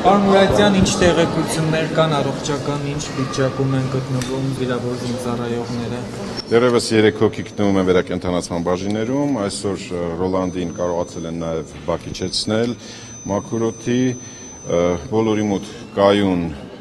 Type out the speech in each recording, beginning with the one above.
Պարոն Մուրադյան, ինչ տեղեկություններ կան, առողջական ինչ վիճակում են գտնվում վիրավոր զինծառայողները։ Դեռևս 3 հոգի գտնվում են վերակենդանացման բաժիններում, այսօր Ռոլանդին կարողացել են նաև բակիչեցնել մաքուր օդի, բոլորի մոտ կայուն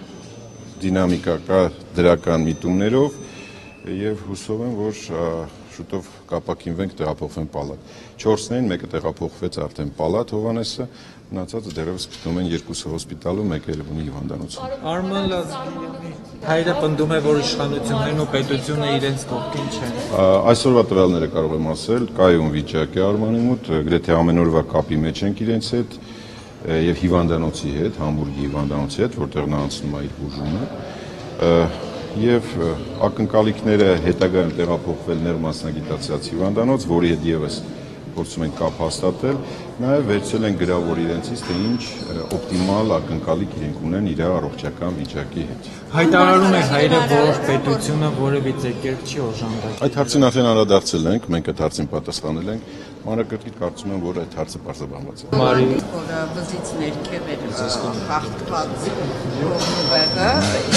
դինամիկա կա դրական միտումներով եւ հուսով եմ, որ շուտով կապակինվենք, տեղափոխվեն պալատ։ 4-ին մեկը տեղափոխվեց արդեն պալատ Հովանեսը, մնացածը դեռևս գտնվում են 2-ը հոսպիտալում, մեկը Էրեբունի հիվանդանոցում։ Արման Լազարյանի հայրը պնդում է, որ իշխանություններն ու պետությունը իրենց կողքին չեն։ Այսօրվա տվյալները կարող եմ ասել, կայուն վիճակ է Արմանի մոտ, գրեթե ամեն օրվա կապի մեջ ենք իրենց հետ եւ հիվանդանոցի հետ, Համբուրգի հիվանդանոցի հետ, որտեղ նա անցնում է իր բուժումը։ Եվ ակնկալիքները հետագայում տեղափոխվել ներմասնագիտացած հիվանդանոց, որի հետ եւս փորձում են կապ հաստատել, նաեւ վերցել են գրավոր իրենցից, թե ինչ օպտիմալ ակնկալիք իրենք ունեն իր առողջական վիճակի հետ։ Հայտարարում է հայրը, որ պետությունը որևիցե կերպ չի օժանդակել։ Այդ հարցին արդեն անդրադարձել ենք, մենք այդ հարցին պատասխանել ենք, մանրակրկիտ կարծում եմ, որ այդ հարցը պարզաբանված է։ Մարի Որը բզից ներքև էր հաղթված ուղեղը,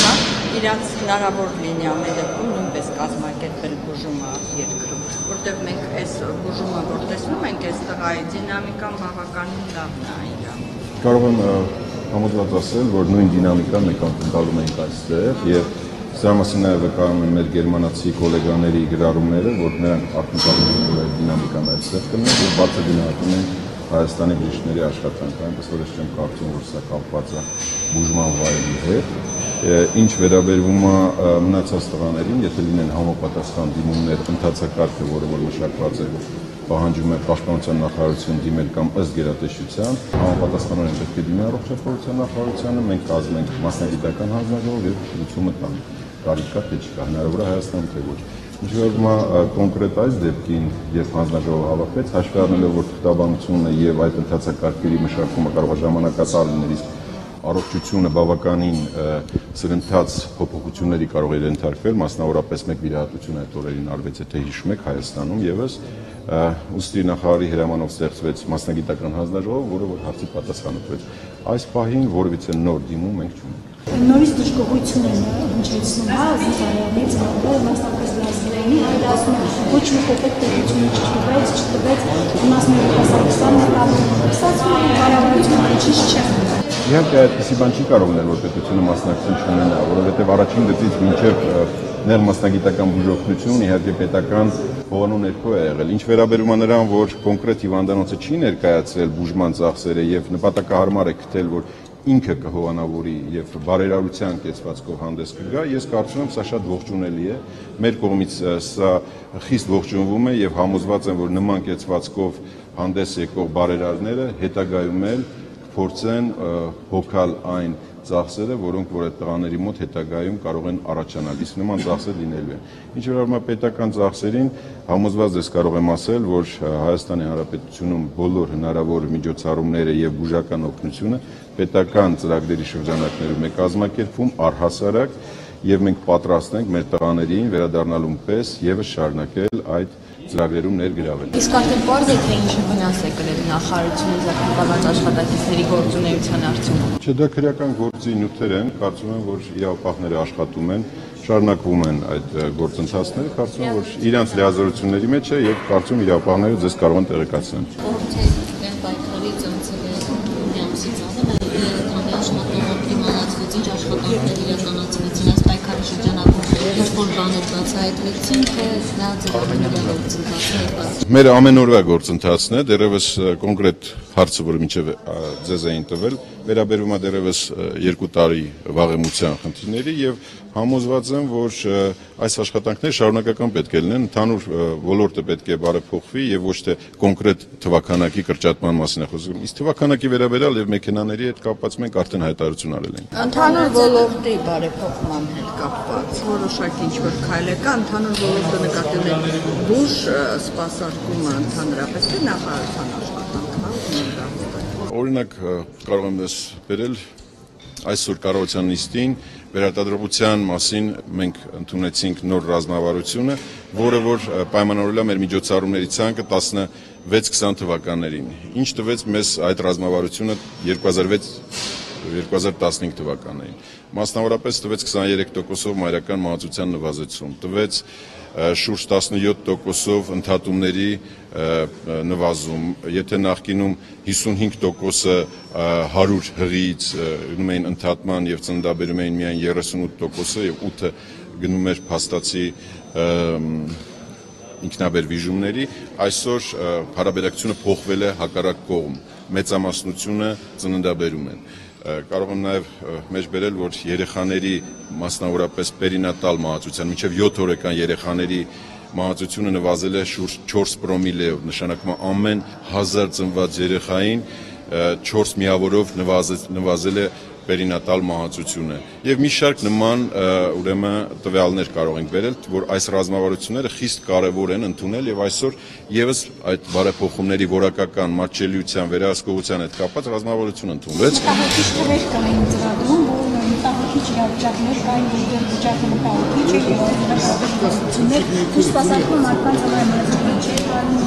իրանց հնարավոր լինի ամեն դեպքում նույնպես կազմակերպել բուժումը երկրում, որտեղ մենք այս բուժումը որ տեսնում ենք, այս տղայի դինամիկան բավականին լավն է իրան։ Կարող եմ համոզված ասել, որ նույն դինամիկան մենք ակնկալում ենք այստեղ եւ սրա մասին նաեւ վկայում են մեր գերմանացի գոլեգաների գրառումները, որ նրանք ակնկալում են, որ այդ դինամիկան այստեղ կմնա եւ բացը դինամիկան են Հայաստանի բժիշկների աշխատանքը, այնպես որ ես չեմ կարծում, որ սա կապված է բուժման վայրի հետ։ Ինչ վերաբերվում է մնացած տղաներին, եթե լինեն համապատասխան դիմումներ, ընթացակարգը, որը որ մշակված է, պահանջում է Պաշտպանության նախարարություն դիմել կամ ըստ գերատեսչության, համապատասխանորեն պետք է դիմի առողջապահության նախարարությանը, մենք կազմենք մասնագիտական հանձնաժողով եւ լուծումը տանք։ Կարիք կա, թե չկա, հնարավոր է Հայաստանում թե ոչ։ Ինչ որ կոնկրետ այս դեպքին, երբ հանձնաժողովը հավաքվեց, հաշվի առնելով, որ թղթաբանությունը եւ այդ ընթացակարգերի մշակումը կարող է ժամանակատար լինել, իսկ առողջությունը բավականին սրընթաց փոփոխությունների կարող է ենթարկվել, մասնավորապես մեկ վիրահատություն այդ օրերին արվեց, եթե հիշում եք, Հայաստանում եւս ուստի նախարարի հրամանով ստեղծվեց մասնագիտական հանձնաժողով, որը որ հարցի պատասխանը տվեց։ Այս պահին որևիցե նոր դիմում մենք չունենք։ Նորից դժգոհություն են հնչեցնում, հա, զինծառայողների ծնողները մասնապես Լազարյանի, այդ ասում են, ոչ մի կոպեկ տեղությունը չտվեց, իմաստները հասարակությանը կապը, ստացվում է կառավարությունը ոչինչ չէ։ Իհարկե այդպիսի բան չի կարող լինել, որ պետությունը մասնակցություն չունենա, որովհետև առաջին գծից մինչև ներմասնագիտական բուժօգնություն իհարկե պետական հովանու ներքո է եղել։ Ինչ վերաբերում է նրան, որ կոնկրետ հիվանդանոցը չի ներկայացրել բուժման ծախսերը եւ նպատակահարմար է գտել, որ ինքը կհովանավորի եւ բարերարության կեցվածքով հանդես կգա, ես կարծում եմ սա շատ ողջունելի է։ Մեր կողմից սա խիստ ողջունվում է եւ համոզված եմ, որ նման կեցվածքով հանդես եկող բարերարները հետագայում էլ փորձեն հոգալ այն ծախսերը, որոնք որ այդ տղաների մոտ հետագայում կարող են առաջանալ, իսկ նման ծախսեր լինելու են։ Ինչ վերաբերում է պետական ծախսերին, համոզված ես կարող եմ ասել, որ Հայաստանի Հանրապետությունում բոլոր հնարավոր միջոցառումները եւ բուժական օգնությունը պետական ծրագրերի շրջանակներում է կազմակերպվում առհասարակ եւ մենք պատրաստ ենք մեր տղաներին վերադառնալուն պես եւս շարունակել այդ ծրագրերում ներգրավել։ Իսկ արդեն պարզ է, թե ինչ վնաս է կրել նախարարությունը զարգացած աշխատակիցների գործունեության արդյունքում։ Չէ, դա քրեական գործի նյութեր են, կարծում եմ, որ իրավապահները աշխատում են, շարունակվում են այդ գործընթացները, կարծում եմ, որ իրանց լիազորությունների մեջ է եւ կարծում իրավապահները ձեզ կարող են տեղեկացնել։ Կոռուպցիայի պայքարի ծանցել է Միամսից ավելի, քանի աշխատանքների մալացվեց, ինչ աշխատանքներ իրականացվեցին այս պայքարի շրջանակում, ինչ-որ բաներ բացահայտվեցին, թե նա ձեռնարկել գործընթացը։ Մեր ամենօրվա գործընթացն է, դեռևս կոնկրետ հարցը, որը մինչև ձեզ էին տվել, վերաբերում է դեռևս 2 տարի վաղեմության խնդիրների եւ համոզված եմ, որ այս աշխատանքները շարունակական պետք է լինեն, ընդհանուր ոլորտը պետք է բարեփոխվի եւ ոչ թե կոնկրետ թվականակի կրճատման մասին է խոսքը։ Իսկ թվականակի վերաբերյալ եւ մեքենաների հետ կապված մենք արդեն հայտարարություն արել ենք։ Ընդհանուր ոլորտի բարեփոխման հետ կապված որոշակի ինչ-որ քայլ է կա, ընդհանուր ոլորտը նկատի ունենք բուժ սպասարկումը ընդհանրապես թե նախարարության աշխատանքն Օրինակ կարող եմ դες բերել այսօր կառավարության նիստին վերարտադրության մասին մենք ընդունեցինք նոր ռազմավարությունը, որը որ պայմանավորել է մեր միջոցառումների ցանկը 16-20 թվականներին։ Ինչ տվեց մեզ այդ ռազմավարությունը 2006 2015 թվականներին։ Մասնավորապես տվեց 23%-ով մայրական մահացության նվազեցում, տվեց շուրջ 17%-ով ընդհատումների նվազում, եթե նախկինում 55%-ը 100 հղիից գնում էին ընդհատման եւ ծննդաբերում էին միայն 38%-ը եւ 8-ը գնում էր փաստացի ինքնաբերվիժումների, այսօր հարաբերակցությունը փոխվել է հակառակ կողմ, մեծամասնությունը ծննդաբերում են։ Կարող եմ նաև մեջ բերել, որ երեխաների մասնավորապես պերինատալ մահացության, մինչև 7 օրեկան երեխաների մահացությունը նվազել է շուրջ 4 պրոմիլեով, նշանակում է ամեն 1000 ծնված երեխային 4 միավորով նվազել է պերինատալ մահացությունը։ Եվ մի շարք նման տվյալներ կարող ենք բերել, որ այս ռազմավարությունները խիստ կարևոր են ընդունել եւ այսօր եւս այդ բարեփոխումների որակական մատչելիության, վերահսկողության հետ կապված ռազմավարություն ընդունվեց։ Մտահոգիչներ կային ծրագրում, որ մտահոգիչ իրավիճակներ կային, որտեղ վիճակը մտահոգիչ է եւ անհրաժեշտություններ, ու սպասարկում մարդկանց համար չէ,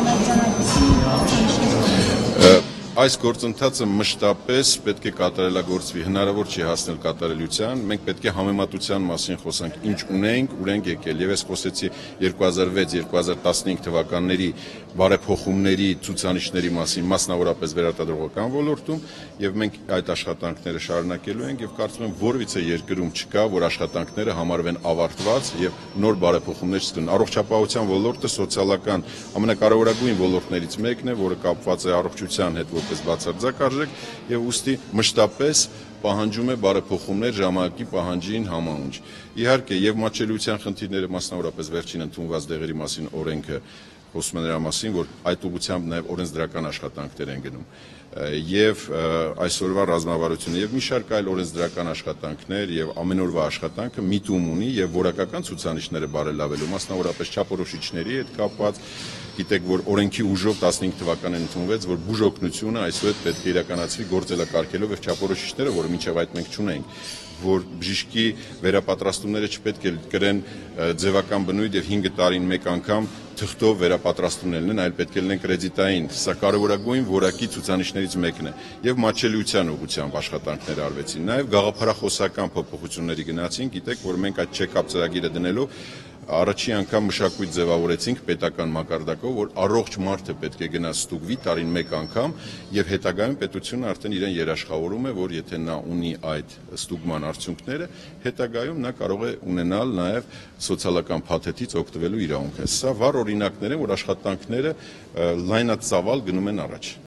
Այս գործընթացը մշտապես պետք է կատարելագործվի, հնարավոր չի հասնել կատարելության, մենք պետք է համեմատության մասին խոսանք, ինչ ունենք, ուր ենք եկել, եւ ես խոսեցի 2006-2015 թվականների բարեփոխումների ցուցանիշների մասին, մասնավորապես վերարտադրողական ոլորտում, եւ մենք այդ աշխատանքները շարունակելու ենք եւ կարծում եմ որևիցե երկրում չկա, որ աշխատանքները համարվեն ավարտված եւ նոր բարեփոխումներ չկան։ Առողջապահության ոլորտը սոցիալական ամենակարևորագույն ոլորտներից մեկն է, որը կապված է առողջության հետ որպես բացարձակ արժեք եւ ուստի մշտապես պահանջում է բարեփոխումներ ժամանակի պահանջին համահունչ։ Իհարկե եւ մատչելիության խնդիրները, մասնավորապես վերջին ընդունված դեղերի մասին օրենքը խոսում է նրա մասին, որ այդ ուղղությամբ նաեւ օրենսդրական աշխատանքներ են գնում եւ այսօրվա ռազմավարությունը եւ մի շարք այլ օրենսդրական աշխատանքներ եւ ամենօրվա աշխատանքը միտում ունի եւ որակական ցուցանիշները բարելավելու, մասնավորապես չափորոշիչների հետ կապված, գիտեք, որ օրենքի ուժով 15 թվականին ընդունվեց, որ բուժօգնությունը այսօր պետք է իրականացվի գործելակարգելով եւ չափորոշիչները, որը մինչեւ այդ մենք չունենք, որ բժշկի վերապատրաստումները չպետք է կրեն ձևական բնույթ եւ 5 տարին մեկ անգամ թղթով վերապատրաստումներ լինեն, այլ պետք է լինեն կրեդիտային։ Սա կարևորագույն որակի ցուցանիշներից մեկն է եւ մատչելիության ուղղությամբ աշխատանքներ արվեցին։ Նաեւ գաղափարախոսական փոփոխությունների գնացին, գիտեք, որ մենք այդ check-up ծրագիրը դնելով առաջի անգամ մշակույթ ձևավորեցինք պետական մակարդակով, որ առողջ մարդը պետք է գնա ստուգվի տարին մեկ անգամ եւ հետագայում պետությունը արդեն իրեն երաշխավորում է, որ եթե նա ունի այդ ստուգման արդյունքները, հետագայում նա կարող է ունենալ նաեւ սոցիալական փաթեթից օգտվելու իրավունք։ Սա վառ օրինակներ են, որ աշխատանքները լայնածավալ գնում են առաջ։